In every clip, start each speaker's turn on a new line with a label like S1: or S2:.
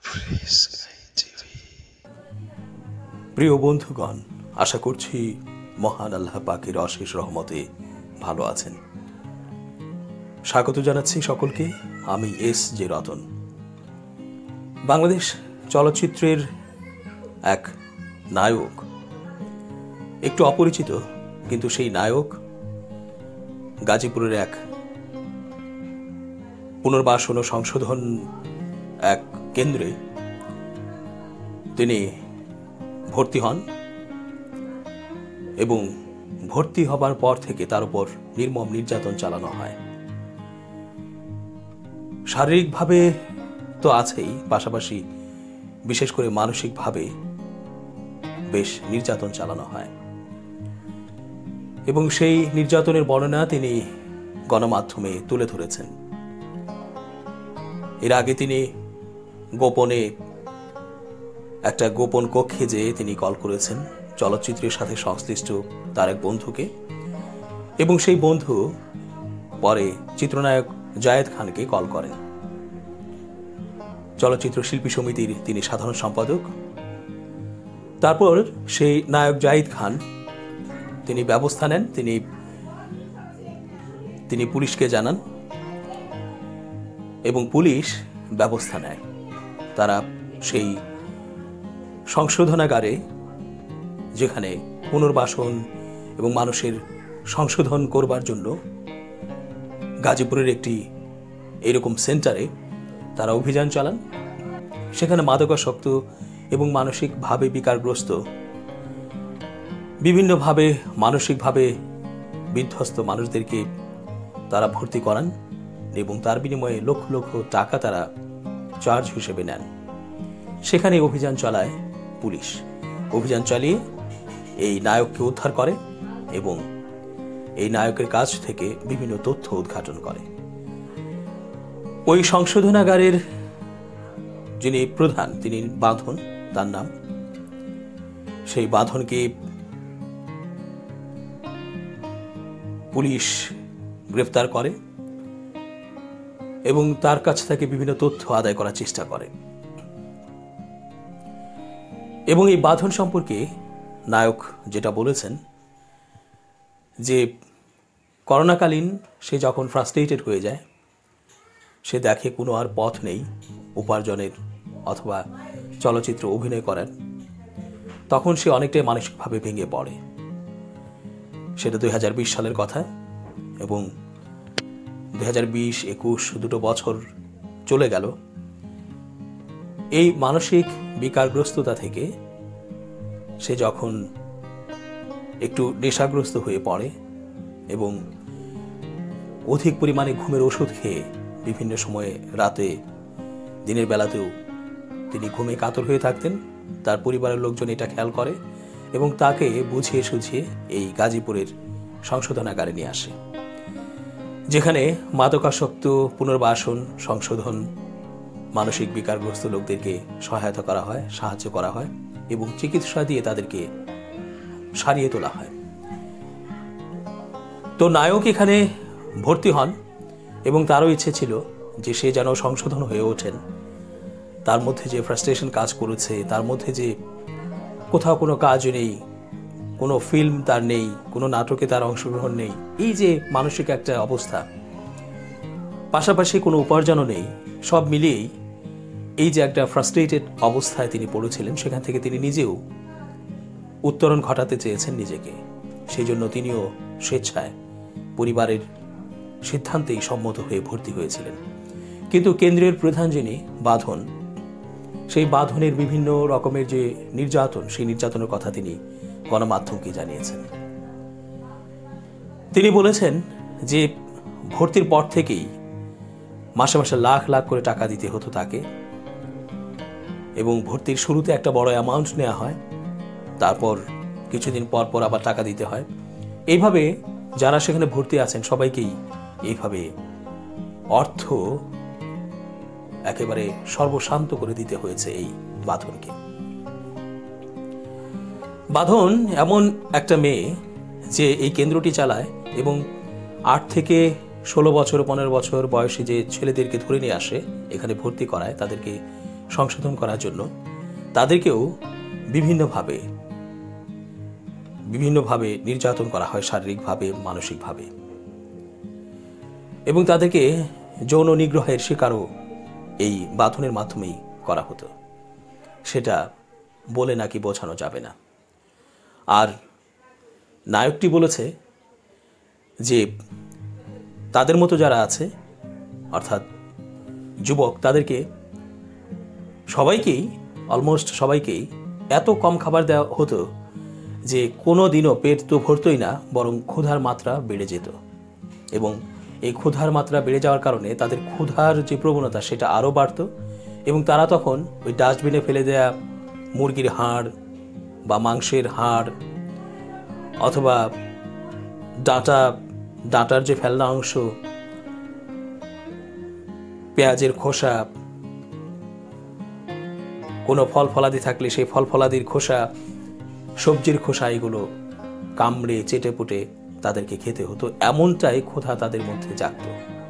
S1: প্রিয় বন্ধুগণ, আশা করছি মহান আল্লাহ পাকের অশেষ রহমতে ভালো আছেন। স্বাগত জানাচ্ছি সকলকে। আমি এস জে রতন। বাংলাদেশ চলচ্চিত্রের এক নায়ক, একটু অপরিচিত, কিন্তু সেই নায়ক গাজীপুরের এক পুনর্বাসন ও সংশোধন এক কেন্দ্রে তিনি ভর্তি হন এবং ভর্তি হবার পর থেকে তার উপর নির্মম নির্যাতন চালানো হয়। শারীরিকভাবে তো আছেই, পাশাপাশি বিশেষ করে মানসিকভাবে বেশ নির্যাতন চালানো হয় এবং সেই নির্যাতনের বর্ণনা তিনি গণমাধ্যমে তুলে ধরেছেন। এর আগে তিনি গোপনে একটা গোপন কক্ষে যেয়ে তিনি কল করেছেন চলচ্চিত্রের সাথে সংশ্লিষ্ট তার এক বন্ধুকে, এবং সেই বন্ধু পরে চিত্রনায়ক জায়েদ খানকে কল করেন। চলচ্চিত্র শিল্পী সমিতির তিনি সাধারণ সম্পাদক। তারপর সেই নায়ক জায়েদ খান তিনি ব্যবস্থা নেন, তিনি পুলিশকে জানান এবং পুলিশ ব্যবস্থা নেয়। তারা সেই সংশোধনাগারে, যেখানে পুনর্বাসন এবং মানুষের সংশোধন করবার জন্য গাজীপুরের একটি এরকম সেন্টারে তারা অভিযান চালান, সেখানে মাদকাসক্ত এবং মানসিকভাবে বিকারগ্রস্ত, বিভিন্নভাবে মানসিকভাবে বিধ্বস্ত মানুষদেরকে তারা ভর্তি করান এবং তার বিনিময়ে লক্ষ লক্ষ টাকা তারা চার্জ হিসেবে নেন। সেখানে অভিযান চালায় পুলিশ। অভিযান চালিয়ে এই নায়ককে উদ্ধার করে এবং এই নায়কের কাছ থেকে বিভিন্ন তথ্য উদ্ঘাটন করে। ওই সংশোধনাগারের যিনি প্রধান, তিনি বাঁধন, তার নাম। সেই বাঁধনকে পুলিশ গ্রেফতার করে এবং তার কাছ থেকে বিভিন্ন তথ্য আদায় করার চেষ্টা করে। এবং এই বাঁধন সম্পর্কে নায়ক যেটা বলেছেন যে করোনাকালীন সে যখন ফ্রাস্ট্রেটেড হয়ে যায়, সে দেখে কোনো আর পথ নেই উপার্জনের অথবা চলচ্চিত্র অভিনয় করার, তখন সে অনেকটাই মানসিকভাবে ভেঙে পড়ে। সেটা 2020 সালের কথা এবং 2020-21 দুটো বছর চলে গেল। এই মানসিক বিকারগ্রস্ততা থেকে সে যখন একটু নেশাগ্রস্ত হয়ে পড়ে এবং অধিক পরিমাণে ঘুমের ওষুধ খেয়ে বিভিন্ন সময়ে রাতে, দিনের বেলাতেও তিনি ঘুমে কাতর হয়ে থাকতেন, তার পরিবারের লোকজন এটা খেয়াল করে এবং তাকে বুঝিয়ে সুঝিয়ে এই গাজীপুরের সংশোধনাগারে নিয়ে আসে, যেখানে মাদকাসক্ত পুনর্বাসন, সংশোধন, মানসিক বিকারগ্রস্ত লোকদেরকে সহায়তা করা হয়, সাহায্য করা হয় এবং চিকিৎসা দিয়ে তাদেরকে সারিয়ে তোলা হয়। তো নায়ক এখানে ভর্তি হন এবং তারও ইচ্ছে ছিল যে সে যেন সংশোধন হয়ে ওঠেন। তার মধ্যে যে ফ্রাস্ট্রেশন কাজ করেছে, তার মধ্যে যে কোথাও কোনো কাজ নেই, কোনো ফিল্ম তার নেই, কোনো নাটকে তার অংশগ্রহণ নেই, এই যে মানসিক একটা অবস্থা, পাশাপাশি কোনো উপার্জনও নেই, সব মিলিয়েই এই যে একটা ফ্রাস্ট্রেটেড অবস্থায় তিনি পড়েছিলেন, সেখান থেকে তিনি নিজেও উত্তরণ ঘটাতে চেয়েছেন নিজেকে। সেই জন্য তিনিও স্বেচ্ছায় পরিবারের সিদ্ধান্তেই সম্মত হয়ে ভর্তি হয়েছিলেন। কিন্তু কেন্দ্রের প্রধান যিনি বাঁধন, সেই বাঁধনের বিভিন্ন রকমের যে নির্যাতন, সেই নির্যাতনের কথা তিনি গণমাধ্যমকে জানিয়েছেন। তিনি বলেছেন যে ভর্তির পর থেকেই মাসে মাসে লাখ লাখ করে টাকা দিতে হতো তাকে এবং ভর্তির শুরুতে একটা বড় অ্যামাউন্ট নেওয়া হয়, তারপর কিছুদিন পর পর আবার টাকা দিতে হয়। এইভাবে যারা সেখানে ভর্তি আছেন সবাইকেই এইভাবে অর্থ একেবারে সর্বশান্ত করে দিতে হয়েছে এই বাঁধনকে। বাঁধন এমন একটা মেয়ে যে এই কেন্দ্রটি চালায় এবং 8 থেকে 16 বছর 15 বছর বয়সী যে ছেলেদেরকে ধরে নিয়ে আসে, এখানে ভর্তি করায়, তাদেরকে সংশোধন করার জন্য তাদেরকেও বিভিন্নভাবে নির্যাতন করা হয়, শারীরিকভাবে, মানসিকভাবে, এবং তাদেরকে যৌন নিগ্রহের শিকারও এই বাঁধনের মাধ্যমেই করা হতো। সেটা বলে নাকি বোঝানো যাবে না। আর নায়কটি বলেছে যে তাদের মতো যারা আছে, অর্থাৎ যুবক, তাদেরকে অলমোস্ট সবাইকেই এত কম খাবার দেওয়া হতো যে কোনো দিনও পেট তো ভরতই না, বরং ক্ষুধার মাত্রা বেড়ে যেত। এবং এই ক্ষুধার মাত্রা বেড়ে যাওয়ার কারণে তাদের ক্ষুধার যে প্রবণতা সেটা আরও বাড়ত, এবং তারা তখন ওই ডাস্টবিনে ফেলে দেয়া মুরগির হাড় বা মাংসের হাড় অথবা ডাঁটার যে ফেলনা অংশ, পেঁয়াজের খোসা, কোনো ফল ফলাদি থাকলে সেই ফল ফলাদির খোসা, সবজির খোসা, এগুলো কামড়ে চেটে পুটে তাদেরকে খেতে হতো। এমনটাই ক্ষুধা তাদের মধ্যে জাগত।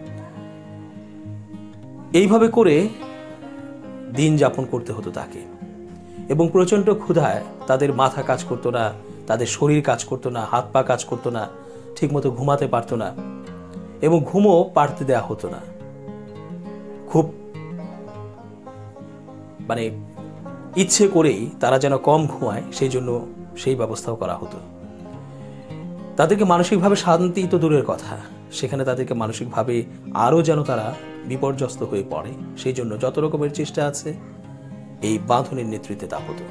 S1: এইভাবে করে দিন যাপন করতে হতো তাকে, এবং প্রচণ্ড ক্ষুধায় তাদের মাথা কাজ করতো না, তাদের শরীর কাজ করতো না, হাত পা কাজ করতো না, ঠিকমতো ঘুমাতে পারতো না, এবং ঘুমও পারতে দেয়া হতো না। খুব ইচ্ছে করেই তারা যেন কম ঘুমায় সেই জন্য সেই ব্যবস্থাও করা হতো। তাদেরকে মানসিকভাবে শান্তি তো দূরের কথা, সেখানে তাদেরকে মানসিকভাবে আরও যেন তারা বিপর্যস্ত হয়ে পড়ে, সেই জন্য যত রকমের চেষ্টা আছে এই বাঁধনের নেতৃত্বে তা হতো।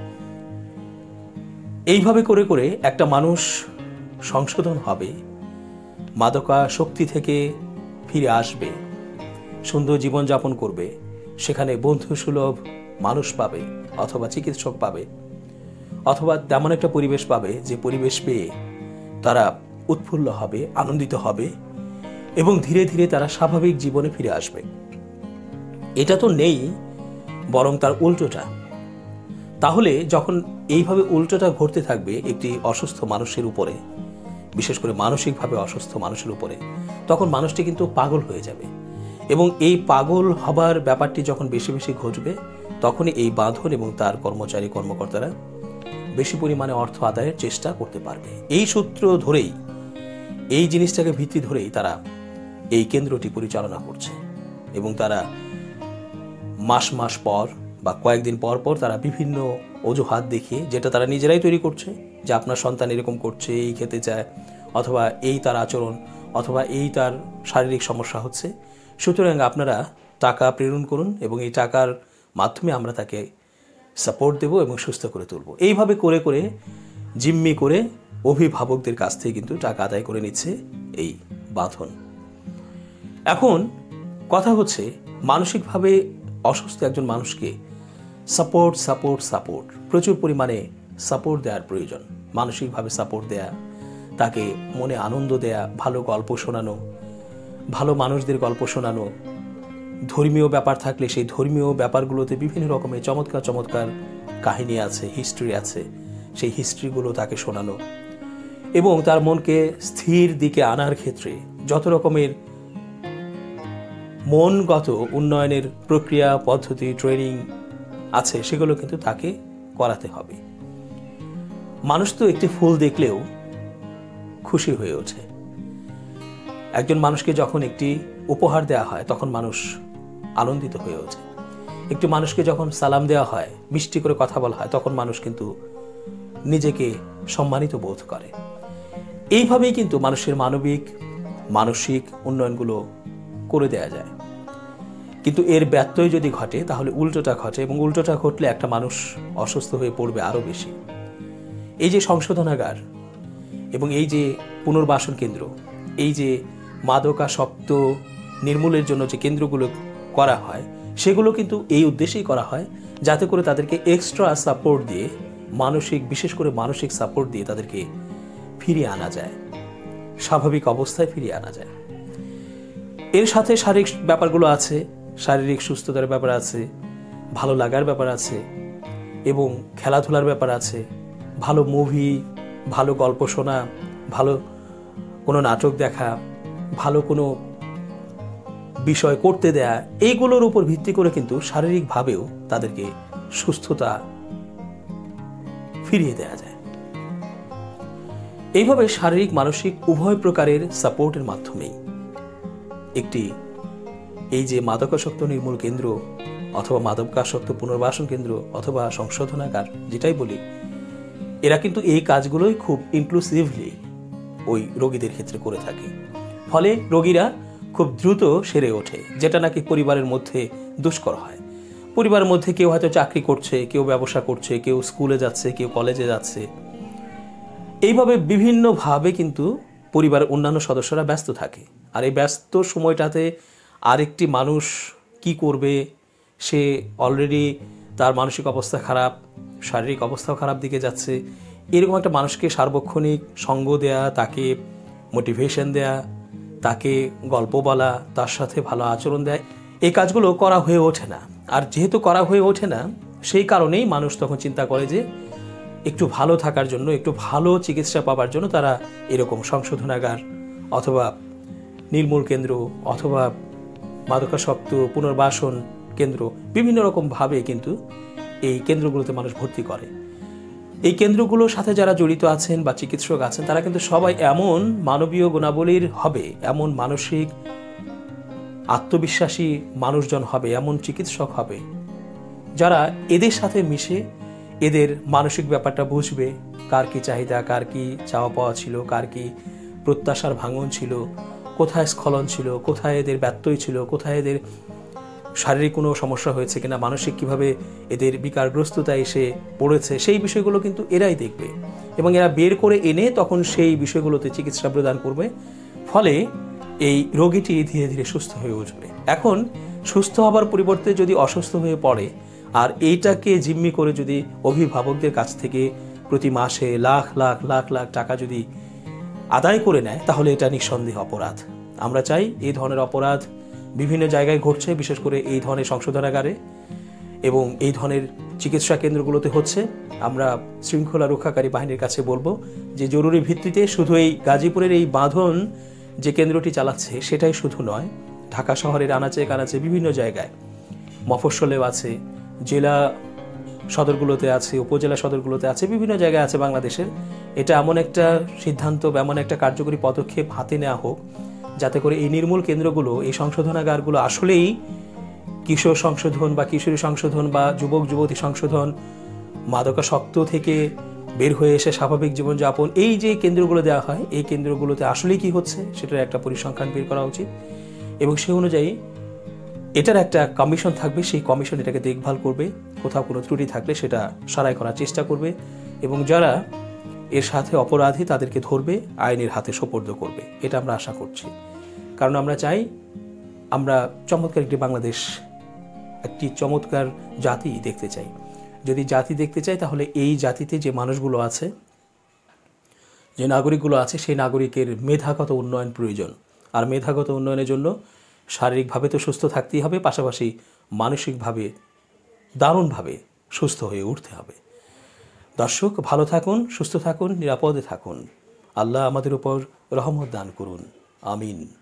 S1: এইভাবে করে করে একটা মানুষ সংশোধন হবে, মাদকাসক্তি থেকে ফিরে আসবে, সুন্দর জীবনযাপন করবে, সেখানে বন্ধুসুলভ মানুষ পাবে, অথবা চিকিৎসক পাবে, অথবা তেমন একটা পরিবেশ পাবে যে পরিবেশ পেয়ে তারা উৎফুল্ল হবে, আনন্দিত হবে, এবং ধীরে ধীরে তারা স্বাভাবিক জীবনে ফিরে আসবে। এটা তো নেই, বরং তার উল্টোটা। তাহলে যখন এইভাবে উল্টোটা ঘটতে থাকবে একটি অসুস্থ মানুষের উপরে, বিশেষ করে মানসিকভাবে অসুস্থ মানুষের উপরে, তখন মানুষটি কিন্তু পাগল হয়ে যাবে, এবং এই পাগল হবার ব্যাপারটি যখন বেশি বেশি ঘটবে, তখনই এই বাঁধন এবং তার কর্মকর্তারা বেশি পরিমাণে অর্থ আদায়ের চেষ্টা করতে পারবে। এই সূত্র ধরেই, এই জিনিসটাকে ভিত্তি ধরেই তারা এই কেন্দ্রটি পরিচালনা করছে, এবং তারা মাস মাস পর বা কয়েকদিন পর পর তারা বিভিন্ন অজুহাত দেখিয়ে, যেটা তারা নিজেরাই তৈরি করছে, যে আপনার সন্তান এরকম করছে, এই খেতে চায়, অথবা এই তার আচরণ, অথবা এই তার শারীরিক সমস্যা হচ্ছে, সুতরাং আপনারা টাকা প্রেরণ করুন এবং এই টাকার মাধ্যমে আমরা তাকে সাপোর্ট দেব এবং সুস্থ করে তুলব। এইভাবে করে করে জিম্মি করে অভিভাবকদের কাছ থেকে কিন্তু টাকা আদায় করে নিচ্ছে এই বাঁধন। এখন কথা হচ্ছে, মানসিকভাবে অসুস্থ একজন মানুষকে সাপোর্ট প্রচুর পরিমাণে সাপোর্ট দেওয়ার প্রয়োজন। মানসিকভাবে সাপোর্ট দেয়া, তাকে মনে আনন্দ দেয়া, ভালো গল্প শোনানো, ভালো মানুষদের গল্প শোনানো, ধর্মীয় ব্যাপার থাকলে সেই ধর্মীয় ব্যাপারগুলোতে বিভিন্ন রকমের চমৎকার চমৎকার কাহিনী আছে, হিস্ট্রি আছে, সেই হিস্ট্রিগুলো তাকে শোনানো, এবং তার মনকে স্থির দিকে আনার ক্ষেত্রে যত রকমের মনগত উন্নয়নের প্রক্রিয়া, পদ্ধতি, ট্রেনিং আছে, সেগুলো কিন্তু তাকে করাতে হবে। মানুষ তো একটি ফুল দেখলেও খুশি হয়ে ওঠে। একজন মানুষকে যখন একটি উপহার দেওয়া হয় তখন মানুষ আনন্দিত হয়ে ওঠে। একটি মানুষকে যখন সালাম দেওয়া হয়, মিষ্টি করে কথা বলা হয়, তখন মানুষ কিন্তু নিজেকে সম্মানিত বোধ করে। এইভাবেই কিন্তু মানুষের মানসিক উন্নয়নগুলো করে দেয়া যায়। কিন্তু এর ব্যত্যয় যদি ঘটে তাহলে উল্টোটা ঘটে, এবং উল্টোটা ঘটলে একটা মানুষ অসুস্থ হয়ে পড়বে আরও বেশি। এই যে সংশোধনাগার এবং এই যে পুনর্বাসন কেন্দ্র, এই যে মাদকাসক্ত নির্মূলের জন্য যে কেন্দ্রগুলো করা হয়, সেগুলো কিন্তু এই উদ্দেশ্যেই করা হয় যাতে করে তাদেরকে এক্সট্রা সাপোর্ট দিয়ে, বিশেষ করে মানসিক সাপোর্ট দিয়ে তাদেরকে ফিরিয়ে আনা যায়, স্বাভাবিক অবস্থায় ফিরিয়ে আনা যায়। এর সাথে শারীরিক ব্যাপারগুলো আছে, শারীরিক সুস্থতার ব্যাপার আছে, ভালো লাগার ব্যাপার আছে, এবং খেলাধুলার ব্যাপার আছে, ভালো মুভি, ভালো গল্প শোনা, ভালো কোনো নাটক দেখা, ভালো কোনো বিষয় করতে দেয়া, এইগুলোর উপর ভিত্তি করে কিন্তু শারীরিকভাবেও তাদেরকে সুস্থতা ফিরিয়ে দেয়া যায়। এইভাবে শারীরিক মানসিক উভয় প্রকারের সাপোর্টের মাধ্যমেই একটি এই যে মাদকাসক্ত নির্মূল কেন্দ্র অথবা মাদকাসক্ত পুনর্বাসন কেন্দ্র অথবা সংশোধনাগার যেটাই বলি, এরা কিন্তু এই কাজগুলোই খুব ইনক্লুসিভলি ওই রোগীদের ক্ষেত্রে করে থাকে। ফলে রোগীরা খুব দ্রুত সেরে ওঠে, যেটা নাকি পরিবারের মধ্যে দুষ্কর হয়। পরিবারের মধ্যে কেউ হয়তো চাকরি করছে, কেউ ব্যবসা করছে, কেউ স্কুলে যাচ্ছে, কেউ কলেজে যাচ্ছে। এইভাবে বিভিন্নভাবে কিন্তু পরিবারের অন্যান্য সদস্যরা ব্যস্ত থাকে। আর এই ব্যস্ত সময়টাতে আরেকটি মানুষ কি করবে, সে অলরেডি তার মানসিক অবস্থা খারাপ, শারীরিক অবস্থাও খারাপ দিকে যাচ্ছে। এরকম একটা মানুষকে সার্বক্ষণিক সঙ্গ দেয়া, তাকে মোটিভেশন দেয়া, তাকে গল্প বলা, তার সাথে ভালো আচরণ দেয়, এই কাজগুলো করা হয়ে ওঠে না। আর যেহেতু করা হয়ে ওঠে না, সেই কারণেই মানুষ তখন চিন্তা করে যে একটু ভালো থাকার জন্য, একটু ভালো চিকিৎসা পাওয়ার জন্য তারা এরকম সংশোধনাগার অথবা নির্মূল কেন্দ্র অথবা মাদকাসক্ত পুনর্বাসন কেন্দ্র বিভিন্ন রকমভাবে কিন্তু এই কেন্দ্রগুলোতে মানুষ ভর্তি করে। এই কেন্দ্রগুলোর সাথে যারা জড়িত আছেন বা চিকিৎসক আছেন, তারা কিন্তু সবাই এমন মানবীয় গুণাবলীর হবে, এমন মানসিক আত্মবিশ্বাসী মানুষজন হবে, এমন চিকিৎসক হবে যারা এদের সাথে মিশে এদের মানসিক ব্যাপারটা বুঝবে। কার কি চাহিদা, কার কি চাওয়া পাওয়া ছিল, কার কি প্রত্যাশার ভাঙন ছিল, কোথায় স্খলন ছিল, কোথায় এদের ব্যত্যয় ছিল, কোথায় এদের শারীরিক কোনো সমস্যা হয়েছে কিনা, মানসিক কিভাবে এদের বিকারগ্রস্ততা এসে পড়েছে, সেই বিষয়গুলো কিন্তু এরাই দেখবে এবং এরা বের করে এনে তখন সেই বিষয়গুলোতে চিকিৎসা প্রদান করবে। ফলে এই রোগীটি ধীরে ধীরে সুস্থ হয়ে উঠবে। এখন সুস্থ হবার পরিবর্তে যদি অসুস্থ হয়ে পড়ে আর এইটাকে জিম্মি করে যদি অভিভাবকদের কাছ থেকে প্রতি মাসে লাখ লাখ লাখ লাখ টাকা যদি আদায় করে নেয়, তাহলে এটা নিঃসন্দেহ অপরাধ। আমরা চাই এই ধরনের অপরাধ বিভিন্ন জায়গায় ঘটছে, বিশেষ করে এই ধরনের সংশোধনাগারে এবং এই ধরনের চিকিৎসা কেন্দ্রগুলোতে হচ্ছে। আমরা শৃঙ্খলা রক্ষাকারী বাহিনীর কাছে বলবো যে জরুরি ভিত্তিতে শুধু এই গাজীপুরের এই বাঁধন যে কেন্দ্রটি চালাচ্ছে সেটাই শুধু নয়, ঢাকা শহরের আনাচে কানাচে বিভিন্ন জায়গায়, মফস্বলেও আছে, জেলা সদরগুলোতে আছে, উপজেলা সদরগুলোতে আছে, বিভিন্ন জায়গায় আছে বাংলাদেশের। এটা এমন একটা সিদ্ধান্ত বা এমন একটা কার্যকরী পদক্ষেপ হাতে নেওয়া হোক যাতে করে এই নির্মূল কেন্দ্রগুলো, এই সংশোধনাগারগুলো আসলেই কিশোর সংশোধন বা কিশোরী সংশোধন বা যুবক যুবতী সংশোধন, মাদকাসক্ত থেকে বের হয়ে এসে স্বাভাবিক জীবনযাপন, এই যে কেন্দ্রগুলো দেওয়া হয়, এই কেন্দ্রগুলোতে আসলেই কি হচ্ছে সেটার একটা পরিসংখ্যান বের করা উচিত এবং সেই অনুযায়ী এটার একটা কমিশন থাকবে। সেই কমিশন এটাকে দেখভাল করবে, কোথাও কোনো ত্রুটি থাকলে সেটা সারাই করার চেষ্টা করবে এবং যারা এর সাথে অপরাধী তাদেরকে ধরবে, আইনের হাতে সোপর্দ করবে। এটা আমরা আশা করছি, কারণ আমরা চাই আমরা চমৎকার একটি বাংলাদেশ, একটি চমৎকার জাতি দেখতে চাই। যদি জাতি দেখতে চাই তাহলে এই জাতিতে যে মানুষগুলো আছে, যে নাগরিকগুলো আছে, সেই নাগরিকের মেধাগত উন্নয়ন প্রয়োজন। আর মেধাগত উন্নয়নের জন্য শারীরিকভাবে তো সুস্থ থাকতেই হবে, পাশাপাশি মানসিকভাবে দারুণভাবে সুস্থ হয়ে উঠতে হবে। দর্শক, ভালো থাকুন, সুস্থ থাকুন, নিরাপদে থাকুন। আল্লাহ আমাদের উপর রহমত দান করুন। আমিন।